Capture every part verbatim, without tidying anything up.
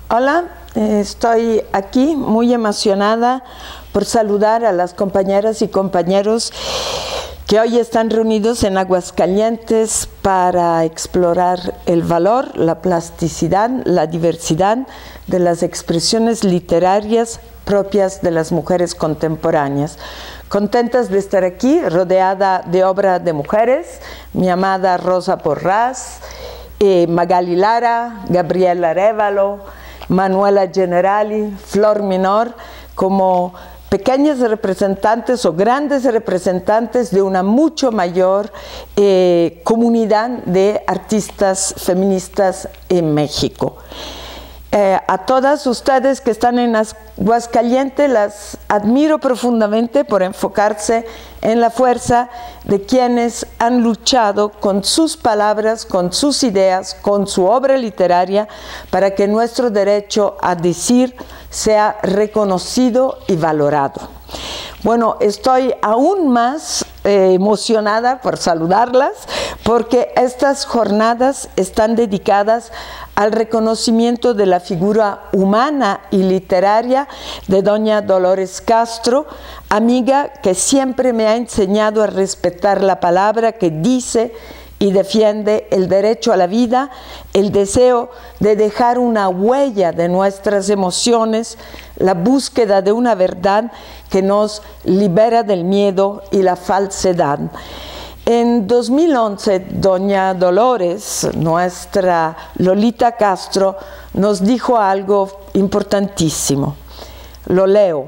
Hola, eh, estoy aquí muy emocionada por saludar a las compañeras y compañeros que hoy están reunidos en Aguascalientes para explorar el valor, la plasticidad, la diversidad de las expresiones literarias propias de las mujeres contemporáneas. Contentas de estar aquí, rodeada de obra de mujeres, mi amada Rosa Porras, eh, Magali Lara, Gabriela Arévalo, Manuela Generali, Flor Minor, como pequeñas representantes o grandes representantes de una mucho mayor eh, comunidad de artistas feministas en México. Eh, a todas ustedes que están en Aguascalientes las admiro profundamente por enfocarse en la fuerza de quienes han luchado con sus palabras, con sus ideas, con su obra literaria para que nuestro derecho a decir sea reconocido y valorado. Bueno, estoy aún más eh, emocionada por saludarlas porque estas jornadas están dedicadas al reconocimiento de la figura humana y literaria de doña Dolores Castro, amiga que siempre me ha enseñado a respetar la palabra que dice y defiende el derecho a la vida, el deseo de dejar una huella de nuestras emociones, la búsqueda de una verdad que nos libera del miedo y la falsedad. En dos mil once, doña Dolores, nuestra Lolita Castro, nos dijo algo importantísimo. Lo leo.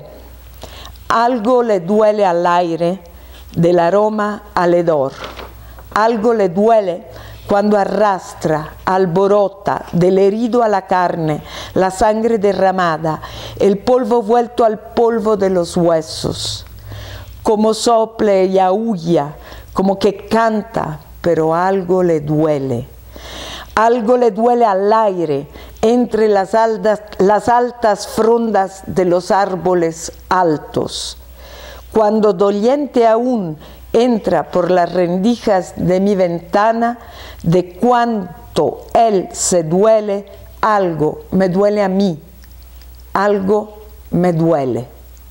Algo le duele al aire, del aroma al hedor. Algo le duele cuando arrastra, alborota, del herido a la carne, la sangre derramada, el polvo vuelto al polvo de los huesos. Como sople y aúlla, como que canta, pero algo le duele. Algo le duele al aire, entre las altas, las altas frondas de los árboles altos. Cuando doliente aún entra por las rendijas de mi ventana, de cuánto él se duele, algo me duele a mí, algo me duele.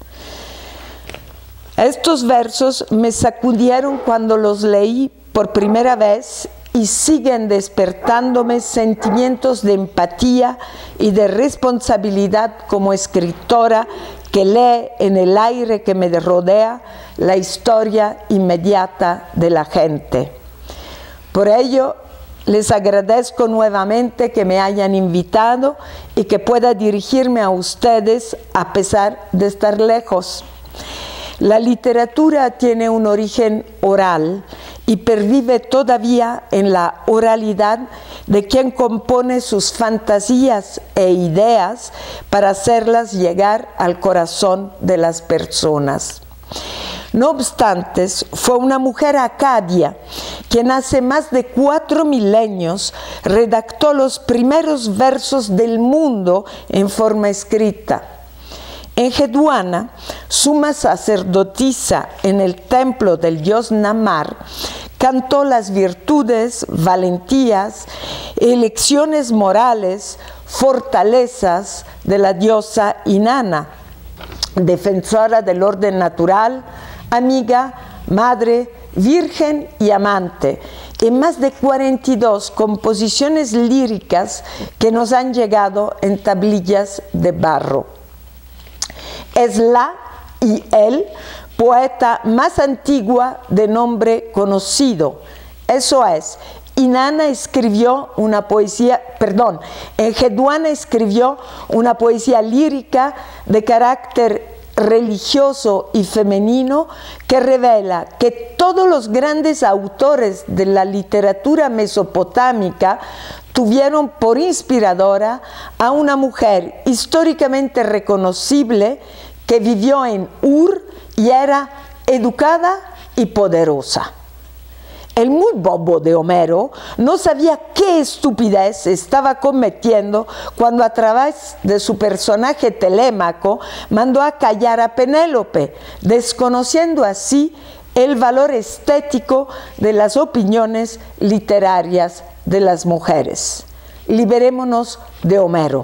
Estos versos me sacudieron cuando los leí por primera vez y siguen despertándome sentimientos de empatía y de responsabilidad como escritora que lee en el aire que me rodea la historia inmediata de la gente. Por ello, les agradezco nuevamente que me hayan invitado y que pueda dirigirme a ustedes a pesar de estar lejos. La literatura tiene un origen oral y pervive todavía en la oralidad de quien compone sus fantasías e ideas para hacerlas llegar al corazón de las personas. No obstante, fue una mujer acadia quien hace más de cuatro milenios redactó los primeros versos del mundo en forma escrita. Enheduanna, suma sacerdotisa en el templo del dios Namar, cantó las virtudes, valentías, elecciones morales, fortalezas de la diosa Inanna, defensora del orden natural, amiga, madre, virgen y amante, en más de cuarenta y dos composiciones líricas que nos han llegado en tablillas de barro. Es la y el poeta más antigua de nombre conocido. Eso es, Inanna escribió una poesía, perdón, Enheduanna escribió una poesía lírica de carácter religioso y femenino que revela que todos los grandes autores de la literatura mesopotámica tuvieron por inspiradora a una mujer históricamente reconocible que vivió en Ur y era educada y poderosa. El muy bobo de Homero no sabía qué estupidez estaba cometiendo cuando a través de su personaje Telémaco mandó a callar a Penélope, desconociendo así el valor estético de las opiniones literarias de las mujeres. Liberémonos de Homero.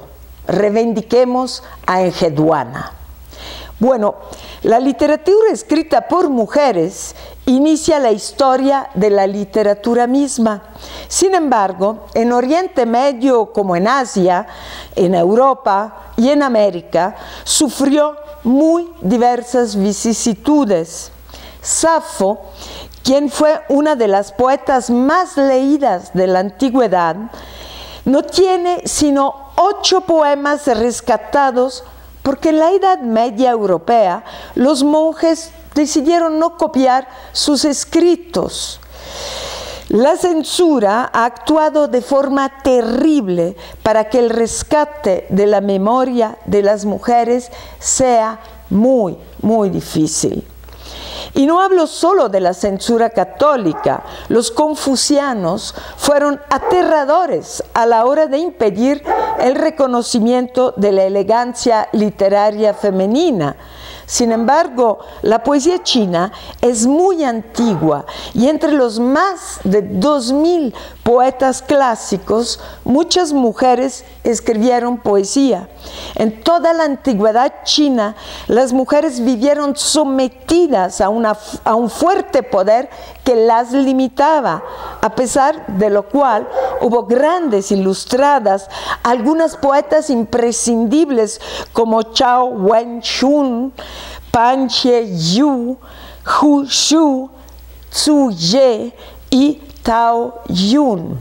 reivindiquemos a Enheduanna. Bueno, la literatura escrita por mujeres inicia la historia de la literatura misma. Sin embargo, en Oriente Medio como en Asia, en Europa y en América, sufrió muy diversas vicisitudes. Safo, quien fue una de las poetas más leídas de la antigüedad, no tiene sino ocho poemas rescatados porque en la Edad Media europea los monjes decidieron no copiar sus escritos. La censura ha actuado de forma terrible para que el rescate de la memoria de las mujeres sea muy, muy difícil. Y no hablo solo de la censura católica. Los confucianos fueron aterradores a la hora de impedir el reconocimiento de la elegancia literaria femenina. Sin embargo, la poesía china es muy antigua y entre los más de dos mil poetas clásicos, muchas mujeres escribieron poesía. En toda la antigüedad china, las mujeres vivieron sometidas a, una, a un fuerte poder que las limitaba, a pesar de lo cual hubo grandes ilustradas, algunas poetas imprescindibles como Chao Wen-shun, Pan Che-yu, Hu Shu, Zhu Ye y Tao Yun.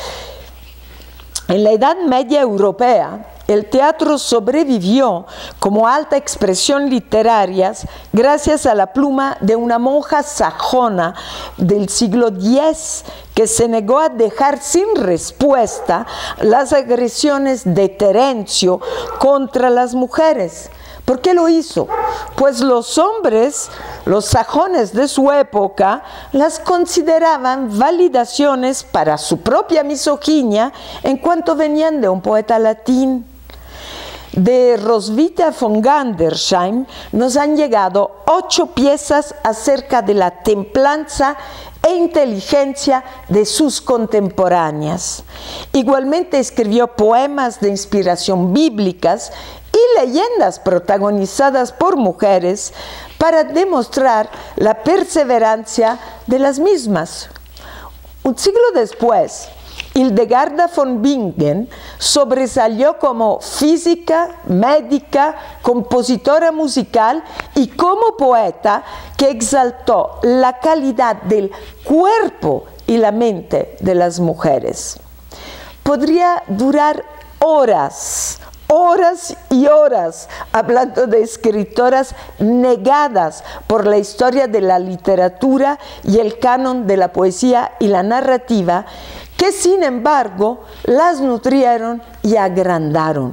En la Edad Media europea, el teatro sobrevivió como alta expresión literaria gracias a la pluma de una monja sajona del siglo diez que se negó a dejar sin respuesta las agresiones de Terencio contra las mujeres. ¿Por qué lo hizo? Pues los hombres, los sajones de su época, las consideraban validaciones para su propia misoginia en cuanto venían de un poeta latín. De Roswitha von Gandersheim nos han llegado ocho piezas acerca de la templanza e inteligencia de sus contemporáneas. Igualmente escribió poemas de inspiración bíblicas y leyendas protagonizadas por mujeres para demostrar la perseverancia de las mismas. Un siglo después, Hildegarda von Bingen sobresalió como física, médica, compositora musical y como poeta que exaltó la calidad del cuerpo y la mente de las mujeres. Podría durar horas, horas y horas hablando de escritoras negadas por la historia de la literatura y el canon de la poesía y la narrativa, que sin embargo las nutrieron y agrandaron.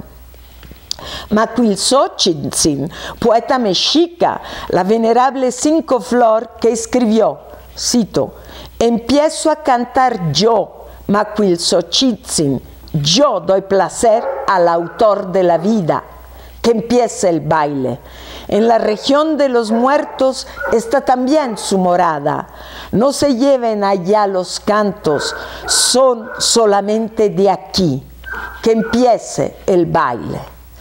Macuilxóchitlin, poeta mexica, la venerable Cinco Flor, que escribió, cito, «Empiezo a cantar yo, Macuilxóchitlin, yo doy placer al autor de la vida, que empiece el baile. En la región de los muertos está también su morada. No se lleven allá los cantos, son solamente de aquí. Que empiece el baile».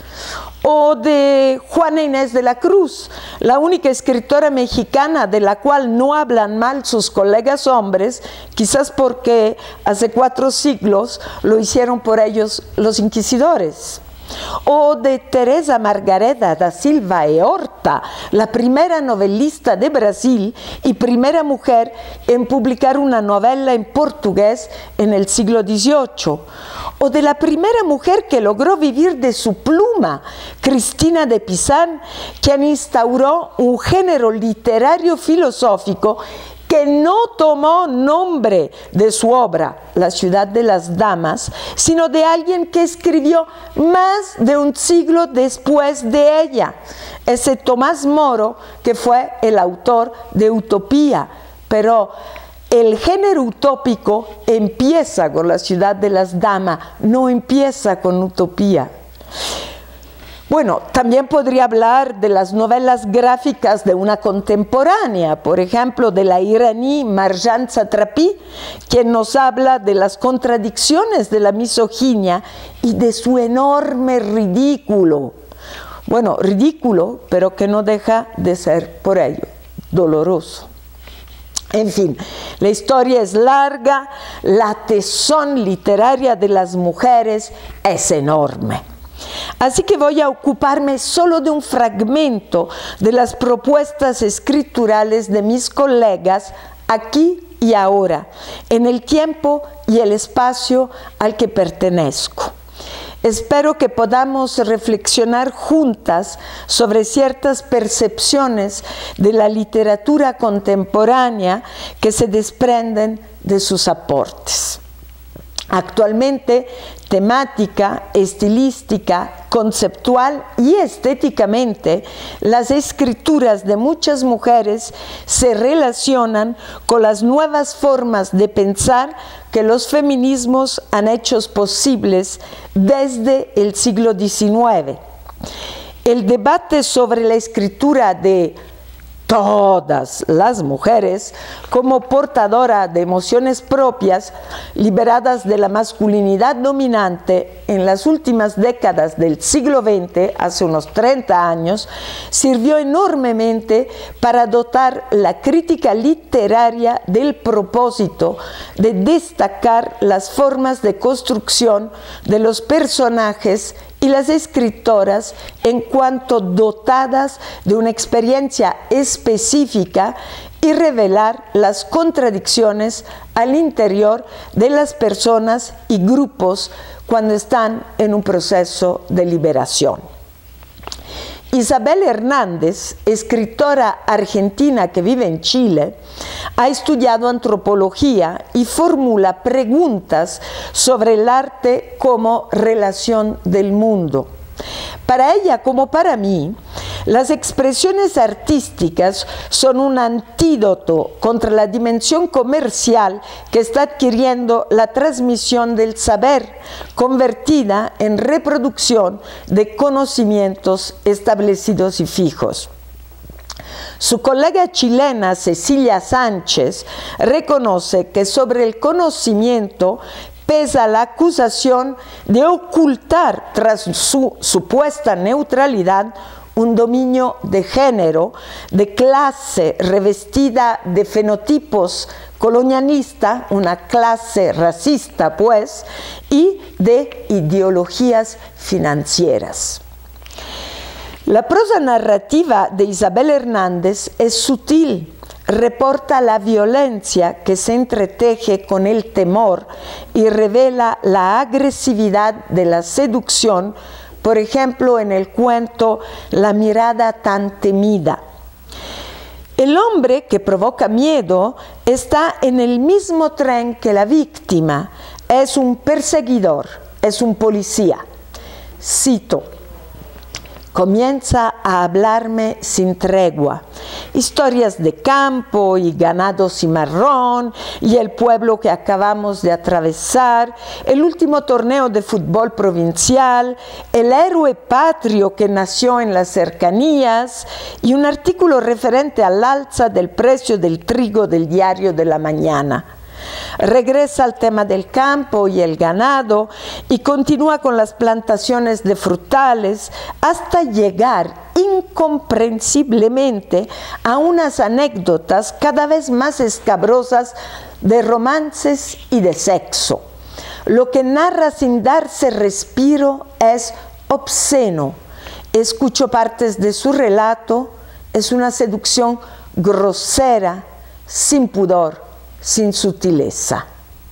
O de Juana Inés de la Cruz, la única escritora mexicana de la cual no hablan mal sus colegas hombres, quizás porque hace cuatro siglos lo hicieron por ellos los inquisidores. O de Teresa Margareda da Silva e Horta, la primera novelista de Brasil y primera mujer en publicar una novela en portugués en el siglo dieciocho. O de la primera mujer que logró vivir de su pluma, Cristina de Pizan, quien instauró un género literario filosófico que no tomó nombre de su obra, La ciudad de las damas, sino de alguien que escribió más de un siglo después de ella, ese Tomás Moro, que fue el autor de Utopía. Pero el género utópico empieza con La ciudad de las damas, no empieza con Utopía. Bueno, también podría hablar de las novelas gráficas de una contemporánea, por ejemplo, de la iraní Marjan Satrapi, quien nos habla de las contradicciones de la misoginia y de su enorme ridículo. Bueno, ridículo, pero que no deja de ser por ello doloroso. En fin, la historia es larga, la tesón literaria de las mujeres es enorme. Así que voy a ocuparme solo de un fragmento de las propuestas escriturales de mis colegas aquí y ahora, en el tiempo y el espacio al que pertenezco. Espero que podamos reflexionar juntas sobre ciertas percepciones de la literatura contemporánea que se desprenden de sus aportes. Actualmente, temática, estilística, conceptual y estéticamente, las escrituras de muchas mujeres se relacionan con las nuevas formas de pensar que los feminismos han hecho posibles desde el siglo diecinueve. El debate sobre la escritura de todas las mujeres como portadora de emociones propias liberadas de la masculinidad dominante en las últimas décadas del siglo veinte, hace unos treinta años, sirvió enormemente para dotar la crítica literaria del propósito de destacar las formas de construcción de los personajes y las escritoras en cuanto dotadas de una experiencia específica y revelar las contradicciones al interior de las personas y grupos cuando están en un proceso de liberación. Isabel Hernández, escritora argentina que vive en Chile, ha estudiado antropología y formula preguntas sobre el arte como relación del mundo. Para ella, como para mí, las expresiones artísticas son un antídoto contra la dimensión comercial que está adquiriendo la transmisión del saber, convertida en reproducción de conocimientos establecidos y fijos. Su colega chilena Cecilia Sánchez reconoce que sobre el conocimiento pesa la acusación de ocultar tras su supuesta neutralidad un dominio de género, de clase revestida de fenotipos colonialista, una clase racista pues, y de ideologías financieras. La prosa narrativa de Isabel Hernández es sutil, reporta la violencia que se entreteje con el temor y revela la agresividad de la seducción, por ejemplo, en el cuento La mirada tan temida. El hombre que provoca miedo está en el mismo tren que la víctima, es un perseguidor, es un policía. Cito: comienza a hablarme sin tregua, historias de campo y ganado cimarrón y el pueblo que acabamos de atravesar, el último torneo de fútbol provincial, el héroe patrio que nació en las cercanías y un artículo referente al alza del precio del trigo del Diario de la Mañana. Regresa al tema del campo y el ganado y continúa con las plantaciones de frutales hasta llegar incomprensiblemente a unas anécdotas cada vez más escabrosas de romances y de sexo. Lo que narra sin darse respiro es obsceno. Escucho partes de su relato, es una seducción grosera, sin pudor, sin sutileza.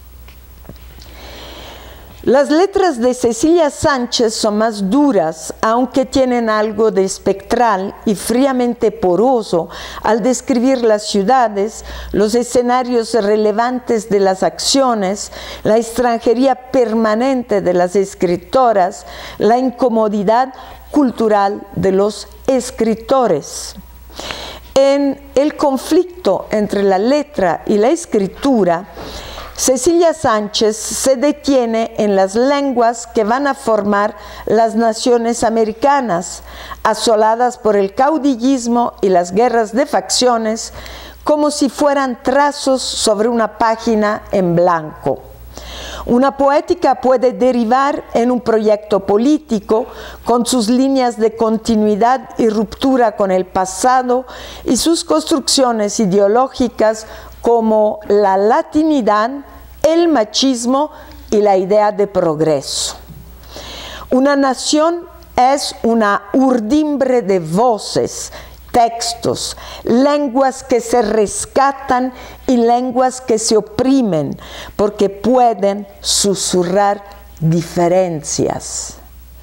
Las letras de Cecilia Sánchez son más duras, aunque tienen algo de espectral y fríamente poroso al describir las ciudades, los escenarios relevantes de las acciones, la extranjería permanente de las escritoras, la incomodidad cultural de los escritores. En el conflicto entre la letra y la escritura, Cecilia Sánchez se detiene en las lenguas que van a formar las naciones americanas, asoladas por el caudillismo y las guerras de facciones, como si fueran trazos sobre una página en blanco. Una poética puede derivar en un proyecto político con sus líneas de continuidad y ruptura con el pasado y sus construcciones ideológicas como la latinidad, el machismo y la idea de progreso. Una nación es una urdimbre de voces, textos, lenguas que se rescatan y lenguas que se oprimen, porque pueden susurrar diferencias.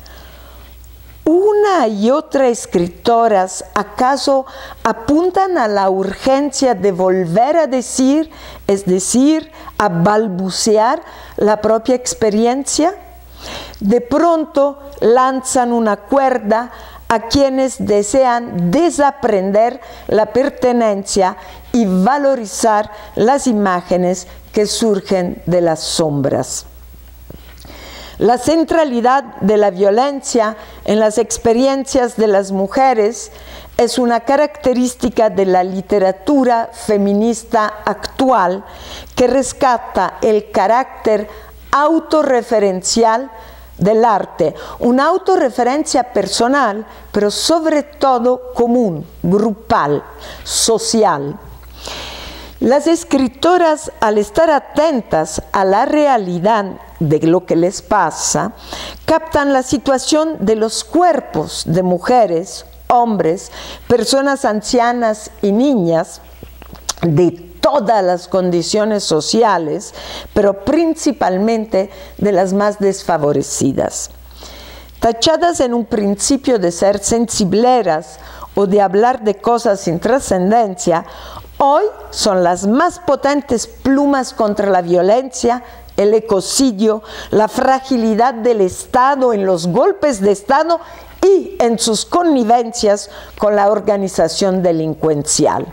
Una y otra escritoras acaso apuntan a la urgencia de volver a decir, es decir, a balbucear la propia experiencia. De pronto lanzan una cuerda a quienes desean desaprender la pertenencia y valorizar las imágenes que surgen de las sombras. La centralidad de la violencia en las experiencias de las mujeres es una característica de la literatura feminista actual que rescata el carácter autorreferencial del arte, una autorreferencia personal, pero sobre todo común, grupal, social. Las escritoras, al estar atentas a la realidad de lo que les pasa, captan la situación de los cuerpos de mujeres, hombres, personas ancianas y niñas, de todas las condiciones sociales, pero principalmente de las más desfavorecidas. Tachadas en un principio de ser sensibleras o de hablar de cosas sin trascendencia, hoy son las más potentes plumas contra la violencia, el ecocidio, la fragilidad del Estado en los golpes de Estado y en sus connivencias con la organización delincuencial.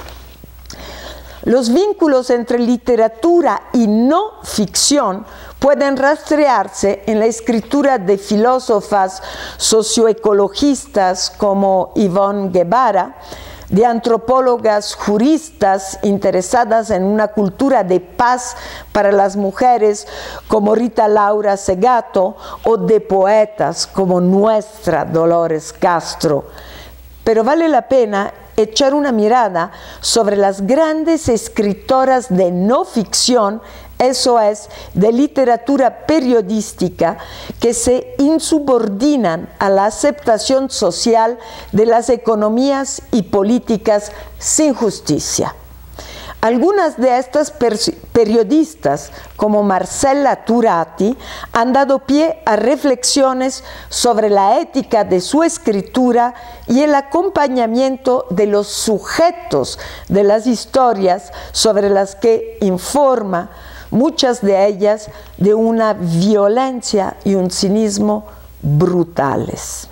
Los vínculos entre literatura y no ficción pueden rastrearse en la escritura de filósofas socioecologistas como Ivonne Guevara, de antropólogas juristas interesadas en una cultura de paz para las mujeres como Rita Laura Segato, o de poetas como nuestra Dolores Castro. Pero vale la pena echar una mirada sobre las grandes escritoras de no ficción, eso es, de literatura periodística, que se insubordinan a la aceptación social de las economías y políticas sin justicia. Algunas de estas periodistas, como Marcella Turati, han dado pie a reflexiones sobre la ética de su escritura y el acompañamiento de los sujetos de las historias sobre las que informa, muchas de ellas de una violencia y un cinismo brutales.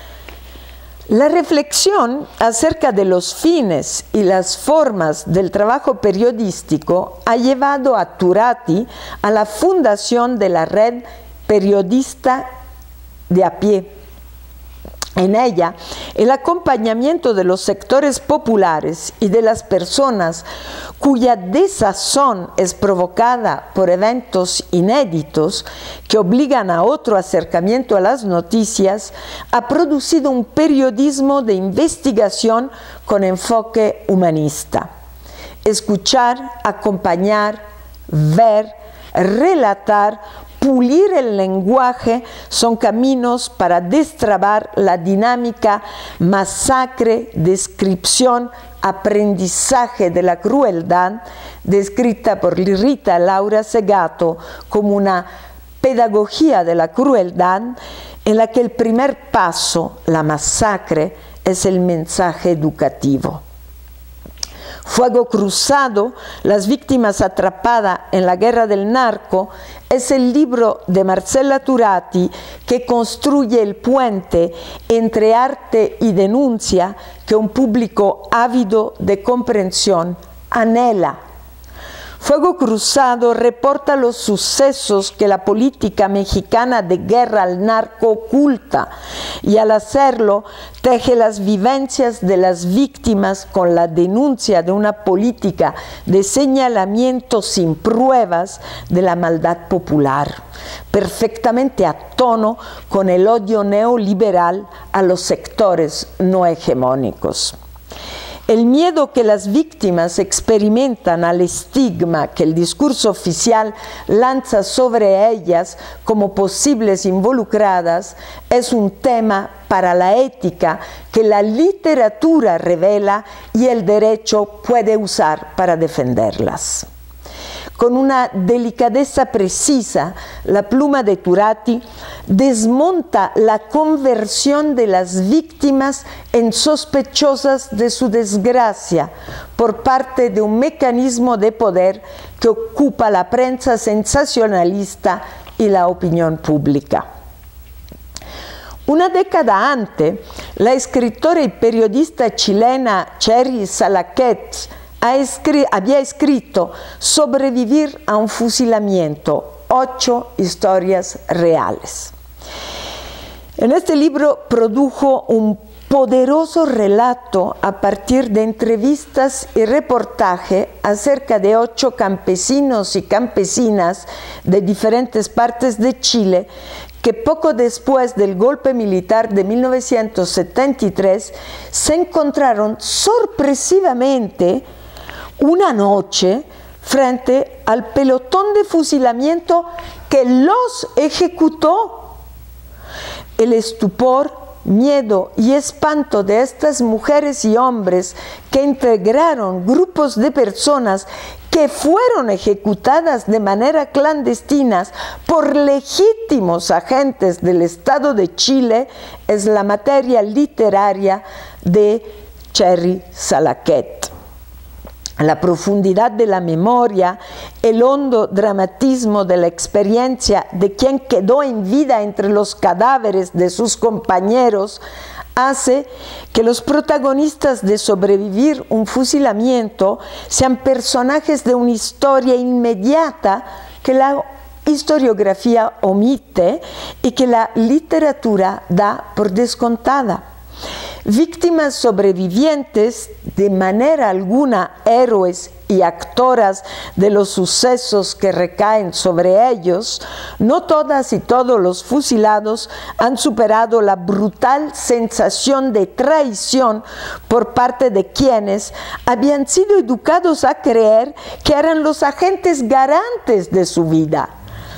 La reflexión acerca de los fines y las formas del trabajo periodístico ha llevado a Turati a la fundación de la red Periodista de a pie. En ella, el acompañamiento de los sectores populares y de las personas cuya desazón es provocada por eventos inéditos que obligan a otro acercamiento a las noticias, ha producido un periodismo de investigación con enfoque humanista. Escuchar, acompañar, ver, relatar, pulir el lenguaje son caminos para destrabar la dinámica masacre, descripción, aprendizaje de la crueldad, descrita por Rita Laura Segato como una pedagogía de la crueldad, en la que el primer paso, la masacre, es el mensaje educativo. Fuego Cruzado, las víctimas atrapadas en la guerra del narco, es el libro de Marcella Turati que construye el puente entre arte y denuncia que un público ávido de comprensión anhela. Fuego Cruzado reporta los sucesos que la política mexicana de guerra al narco oculta y al hacerlo teje las vivencias de las víctimas con la denuncia de una política de señalamiento sin pruebas de la maldad popular, perfectamente a tono con el odio neoliberal a los sectores no hegemónicos. El miedo que las víctimas experimentan al estigma que el discurso oficial lanza sobre ellas como posibles involucradas es un tema para la ética que la literatura revela y el derecho puede usar para defenderlas. Con una delicadeza precisa, la pluma de Turati desmonta la conversión de las víctimas en sospechosas de su desgracia por parte de un mecanismo de poder que ocupa la prensa sensacionalista y la opinión pública. Una década antes, la escritora y periodista chilena Cherry Salaquet había escrito Sobrevivir a un fusilamiento, ocho historias reales. En este libro produjo un poderoso relato a partir de entrevistas y reportaje acerca de ocho campesinos y campesinas de diferentes partes de Chile que poco después del golpe militar de mil novecientos setenta y tres se encontraron sorpresivamente una noche frente al pelotón de fusilamiento que los ejecutó. El estupor, miedo y espanto de estas mujeres y hombres que integraron grupos de personas que fueron ejecutadas de manera clandestina por legítimos agentes del Estado de Chile es la materia literaria de Cherry Salaquet. La profundidad de la memoria, el hondo dramatismo de la experiencia de quien quedó en vida entre los cadáveres de sus compañeros hace que los protagonistas de Sobrevivir un fusilamiento sean personajes de una historia inmediata que la historiografía omite y que la literatura da por descontada. Víctimas sobrevivientes, de manera alguna héroes y actoras de los sucesos que recaen sobre ellos, no todas y todos los fusilados han superado la brutal sensación de traición por parte de quienes habían sido educados a creer que eran los agentes garantes de su vida.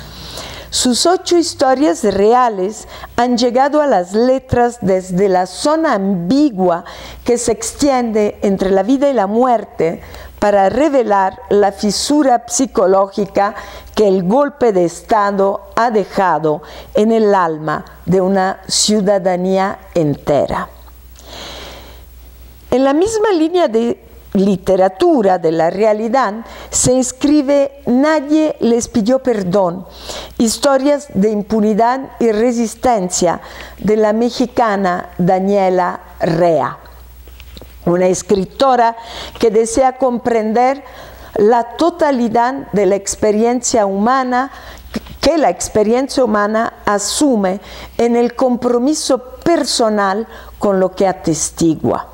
Sus ocho historias reales han llegado a las letras desde la zona ambigua que se extiende entre la vida y la muerte para revelar la fisura psicológica que el golpe de Estado ha dejado en el alma de una ciudadanía entera. En la misma línea de literatura de la realidad se inscribe Nadie les pidió perdón, historias de impunidad y resistencia de la mexicana Daniela Rea, una escritora que desea comprender la totalidad de la experiencia humana que la experiencia humana asume en el compromiso personal con lo que atestigua.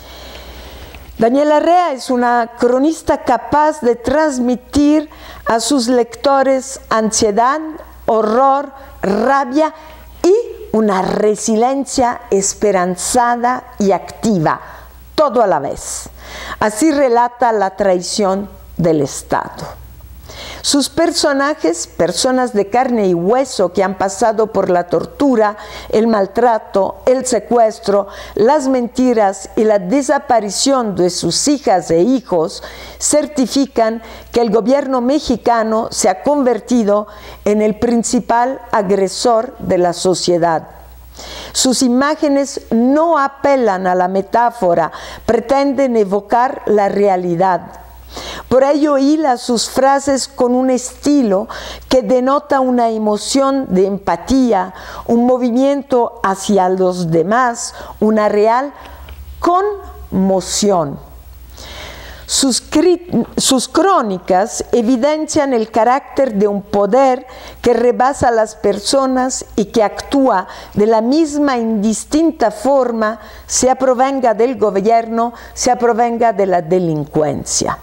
Daniela Rea es una cronista capaz de transmitir a sus lectores ansiedad, horror, rabia y una resiliencia esperanzada y activa, todo a la vez. Así relata la traición del Estado. Sus personajes, personas de carne y hueso que han pasado por la tortura, el maltrato, el secuestro, las mentiras y la desaparición de sus hijas e hijos, certifican que el gobierno mexicano se ha convertido en el principal agresor de la sociedad. Sus imágenes no apelan a la metáfora, pretenden evocar la realidad. Por ello hila sus frases con un estilo que denota una emoción de empatía, un movimiento hacia los demás, una real conmoción. Sus, sus crónicas evidencian el carácter de un poder que rebasa a las personas y que actúa de la misma indistinta forma, sea provenga del gobierno, sea provenga de la delincuencia.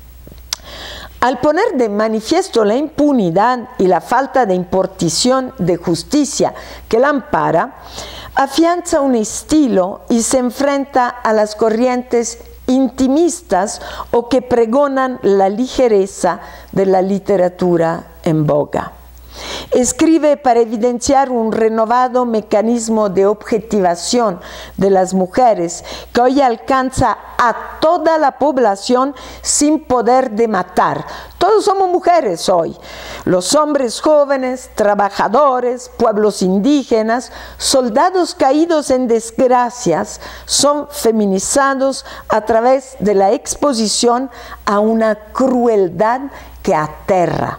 Al poner de manifiesto la impunidad y la falta de impartición de justicia que la ampara, afianza un estilo y se enfrenta a las corrientes intimistas o que pregonan la ligereza de la literatura en boga. Escribe para evidenciar un renovado mecanismo de objetivación de las mujeres que hoy alcanza a toda la población sin poder de matar. Todos somos mujeres hoy. Los hombres jóvenes, trabajadores, pueblos indígenas, soldados caídos en desgracias, son feminizados a través de la exposición a una crueldad que aterra.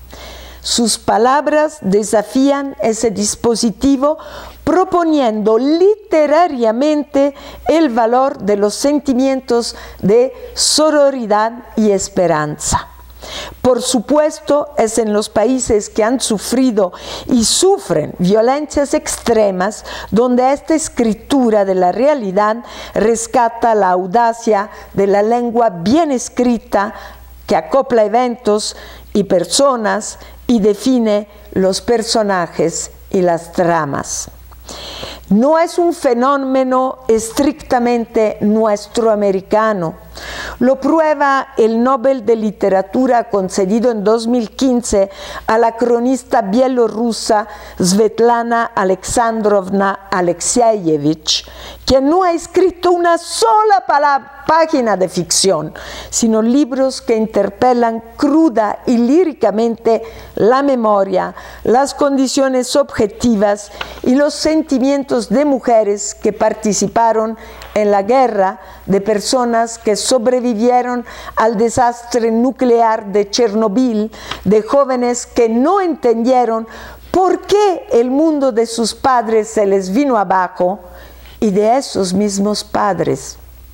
Sus palabras desafían ese dispositivo proponiendo literariamente el valor de los sentimientos de sororidad y esperanza. Por supuesto, es en los países que han sufrido y sufren violencias extremas donde esta escritura de la realidad rescata la audacia de la lengua bien escrita que acopla eventos y personas y define los personajes y las tramas. No es un fenómeno estrictamente nuestro americano. Lo prueba el Nobel de Literatura concedido en dos mil quince a la cronista bielorrusa Svetlana Alexandrovna Alexievich, quien no ha escrito una sola palabra, página de ficción, sino libros que interpelan cruda y líricamente la memoria, las condiciones objetivas y los sentimientos de mujeres que participaron en la guerra, de personas que sobrevivieron al desastre nuclear de Chernobyl, de jóvenes que no entendieron por qué el mundo de sus padres se les vino abajo, y de esos mismos padres.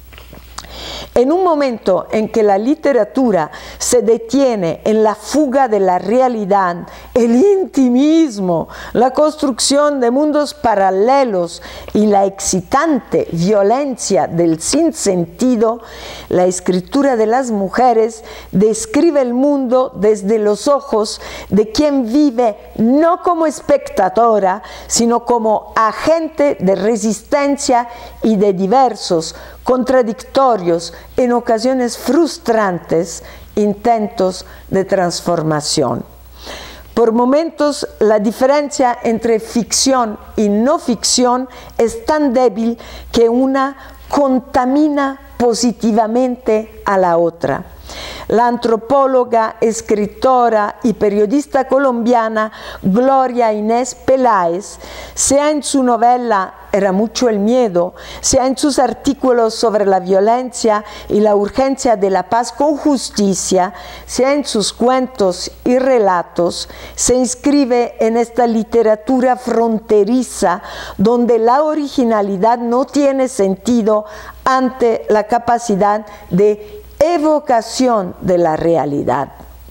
En un momento en que la literatura se detiene en la fuga de la realidad, el intimismo, la construcción de mundos paralelos y la excitante violencia del sinsentido, la escritura de las mujeres describe el mundo desde los ojos de quien vive no como espectadora, sino como agente de resistencia y de diversos, contradictorios, en ocasiones frustrantes, intentos de transformación. Por momentos, la diferencia entre ficción y no ficción es tan débil que una contamina positivamente a la otra. La antropóloga, escritora y periodista colombiana Gloria Inés Peláez, sea en su novela Era mucho el miedo, sea en sus artículos sobre la violencia y la urgencia de la paz con justicia, sea en sus cuentos y relatos, se inscribe en esta literatura fronteriza donde la originalidad no tiene sentido ante la capacidad de evocación de la realidad.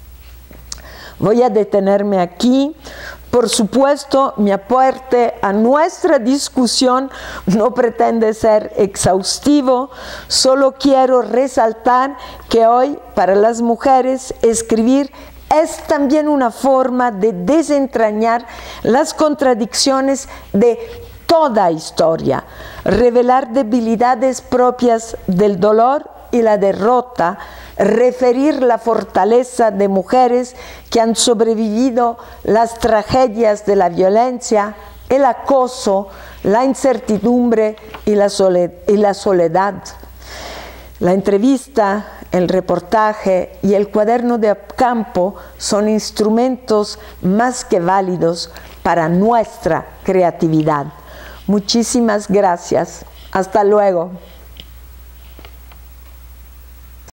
Voy a detenerme aquí. Por supuesto, mi aporte a nuestra discusión no pretende ser exhaustivo, solo quiero resaltar que hoy para las mujeres escribir es también una forma de desentrañar las contradicciones de toda historia, revelar debilidades propias del dolor y la derrota, referir la fortaleza de mujeres que han sobrevivido las tragedias de la violencia, el acoso, la incertidumbre y la soledad. La entrevista, el reportaje y el cuaderno de campo son instrumentos más que válidos para nuestra creatividad. Muchísimas gracias. Hasta luego.